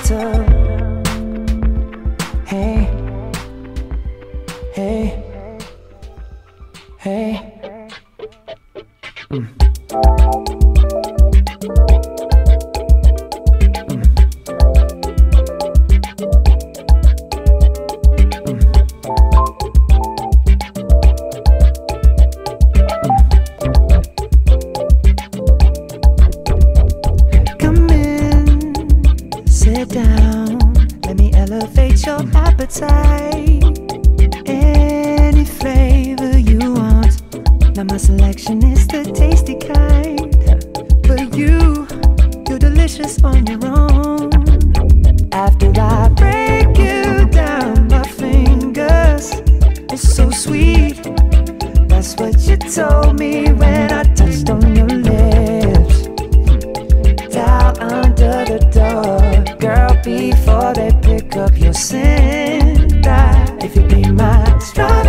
bathtub. Hey, hey, hey. Come in, sit down, let me elevate your appetite. Any flavor you want, now my selection is the tasty kind. But you're delicious on your own. After I break you down, my fingers, it's so sweet. That's what you told me when I touched on your lips. Down under the door, girl, before they pick up your scent. If you be my strawberry